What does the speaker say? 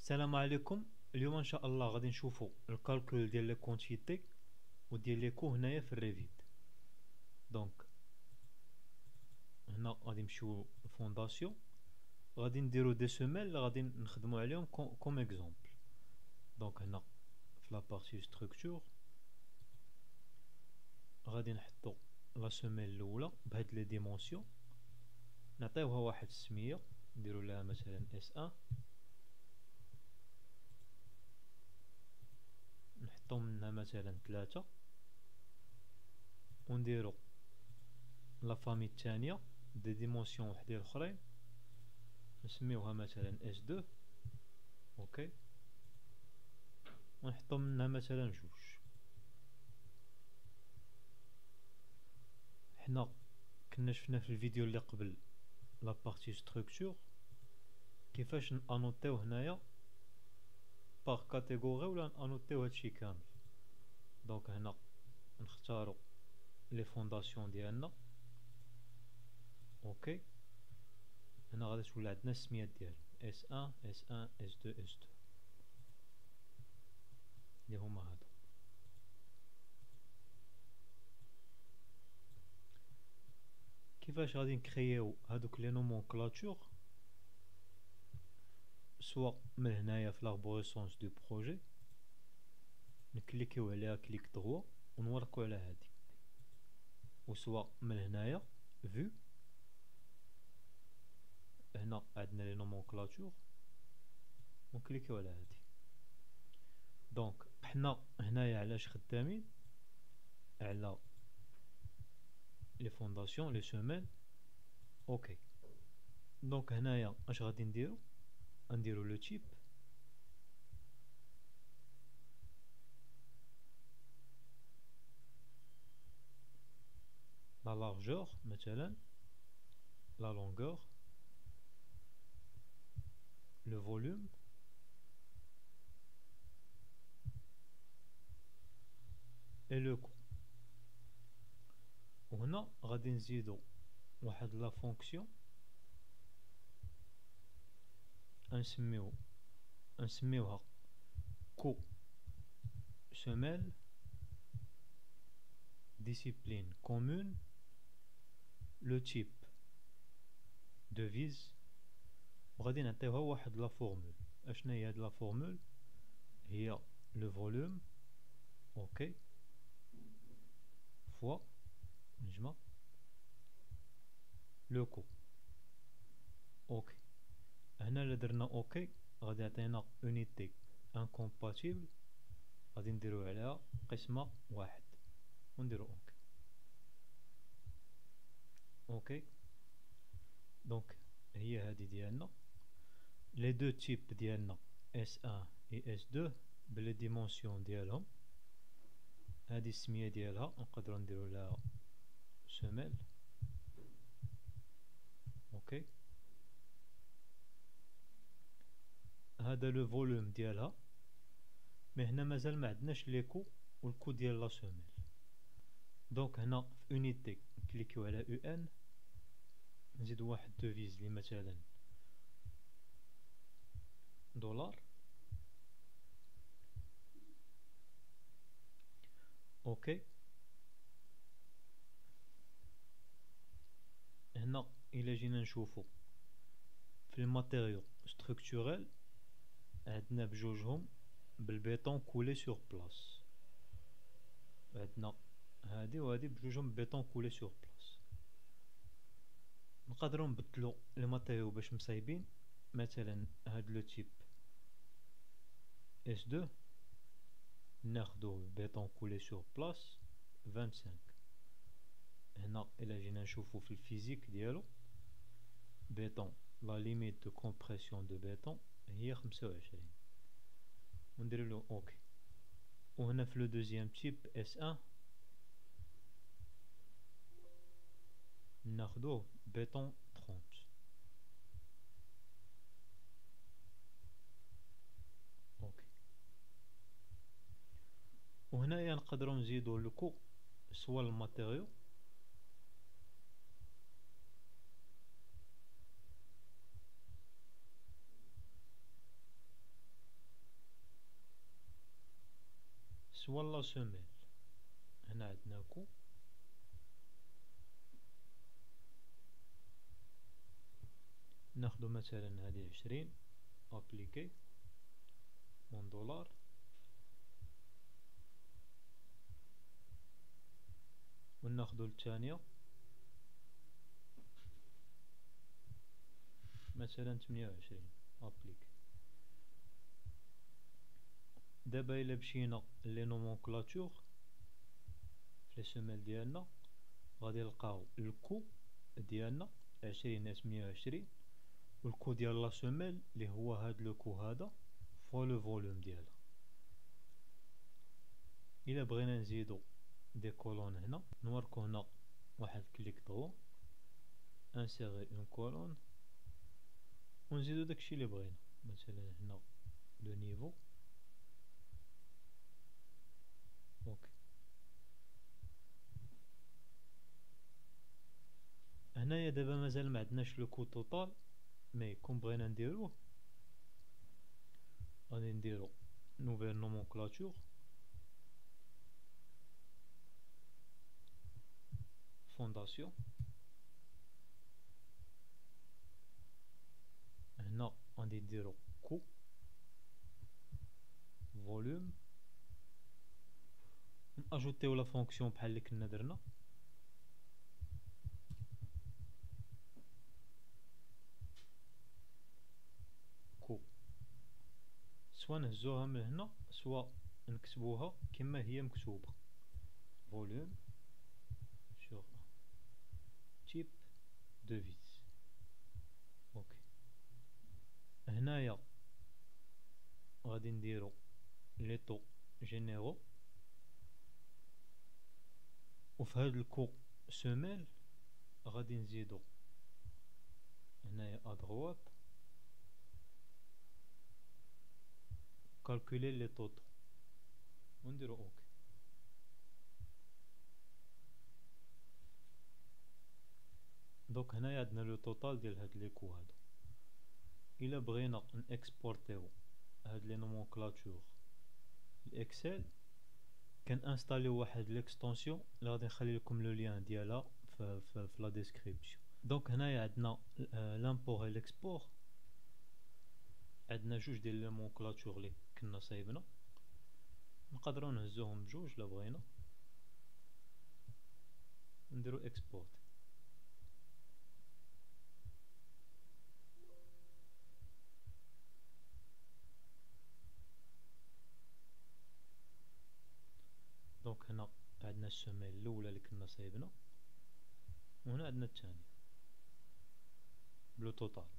السلام عليكم. اليوم ان شاء الله غادي نشوفوا الكالكول ديال لي كونتيتي وديال لي كو هنايا في الريفيت. دونك هنا غادي نمشيو للفونداسيون، غادي نديرو دي سيميل اللي غادي نخدمو عليهم كوم اكزومبل. دونك هنا في لا بارتي ستركتور غادي نحطو لا سيميل الاولى بهاد لي ديمونسيون، نعطيوها واحد السميه، نديرو لها مثلا S1، نحطو منها مثلا 3، ونديرو لا فامي الثانيه دي ديمونسيون وحدين اخرين نسميوها مثلا S2. اوكي، ونحطو منها مثلا 2. حنا كنا شفنا في الفيديو اللي قبل لا بارتي ستركتور كيفاش انوتيو هنايا باغ كاتيجوري ولا انوتيو هادشي كامل. دونك هنا نختارو لي فونداسيون ديالنا. اوكي، هنا غادي تولي عندنا السميات ديالهم S1 S1 S2 S2 اللي هما هادو. كيفاش غادي نكرييو هادوك لي نومونكلاتور؟ سوا من هنايا في لاربوريسونس دو بروجي نكليكيو عليها كليك دروا ونوركو على هادي، وسوا من هنايا فيو هنا عندنا لي نومونكلاتور ونكليكيو على هادي. دونك حنا هنايا علاش خدامين على لي فونداسيون لي سيميل. اوكي، دونك هنايا اش غادي نديرو لو تيب، لا لارجور مثلا، لا لونغور، لو فوليوم، اي لو كو. وهنا غادي نزيدو واحد لا فونكسيون نسميوها كو سيميل ديسيبلين كومون لو تيب devise، وغادي نعطيوها واحد لا فورمول. اشنا هي هاد لا فورمول؟ هي لو فوليوم اوكي فوا نجمع لو كو. اوكي، هنا الا درنا اوكي غادي يعطينا اونيتي انكومباتيبل، غادي نديرو عليها قسمة واحد ونديرو اوكي. اوكي، دونك هي هادي ديالنا لي دو تيب ديالنا S1 و S2 بلي ديمونسيون ديالهم. هادي السمية ديالها نقدرو نديرو لها سيميل. اوكي، هذا لو فوليوم ديالها، مي هنا مازال ما عندناش لي كو والكو ديال لا سيميل. دونك هنا في اونيتي نكليكيو على UN، نزيدو واحد دوفيز لي مثلا دولار. اوكي، هنا الى جينا نشوفو في الماتيريو ستركتورال عندنا بجوجهم بالبيطون كولي سور بلاص، عندنا هادي وهادي بجوجهم بيطون كولي سور بلاص. نقدروا نبدلو لي ماتيريو باش مصايبين، مثلا هاد لو تيب S2 ناخدوه بيطون كولي سور بلاص 25. هنا الى جينا نشوفو في الفيزيك ديالو بيطون لا ليميت دو كومبريسيون دو بيطون هي 25 ونديرلو اوكي. وهنا في لو دوزيام تيب S1 ناخدوه بيطون 30. اوكي، وهنايا نقدروا نزيدو لكو سوا الماتيريو سوا لا سوميل. هنا عندنا كو، ناخدو مثلا هادي 20 ابليكي اون دولار، وناخدو الثانية مثلا 28 ابليكي. دابا الا مشينا لي نومونكلاتور في لي سوميل ديالنا غادي نلقاو الكو ديالنا 20 ناقص 120، والكو ديال لا سوميل اللي هو هاد لو كو هذا فوا لو فوليوم ديالها. الا بغينا نزيدو دي كولون هنا نوركو هنا واحد كليك طغو انسيغي اون كولون ونزيدو داكشي اللي بغينا. مثلا هنا لو نيفو اوكي. هنايا دابا مازال ما عندناش لو كو توتال، مي كون بغينا نديروه غادي نديرو نوفيل نومونكلاتور، فونداسيون. هنا غادي نديرو كو فوليوم، ناجوتيو لا فونكسيون بحال اللي كنا درنا. كو سوا نهزوها من هنا سوا نكتبوها كما هي مكتوبة، فوليوم sur type de vis. اوكي. هنايا غادي نديرو لي طو جينيرو، وفي هاد الكو سوميل غادي نزيدو هنايا ادغوات كالكولي لي طوطو ونديرو اوكي. دوك هنايا عندنا لو توتال ديال هاد لي كو هادو. الا بغينا نكسبورتيو هاد لي نومونكلاتور الاكسل كنانستاليو واحد ليكستونسيون اللي غادي نخلي لكم لو لين ديالها في لا ديسكريبسيون. دونك هنايا عندنا لامبور اي ليكسبور، عندنا جوج ديال لي نومونكلاتور اللي كنا صايبنا، نقدروا نهزوهم بجوج لا بغينا نديرو اكسبورت. دونك هنا عندنا السوميل الاولى اللي كنا صايبنا، وهنا عندنا الثانيه بلو توتال.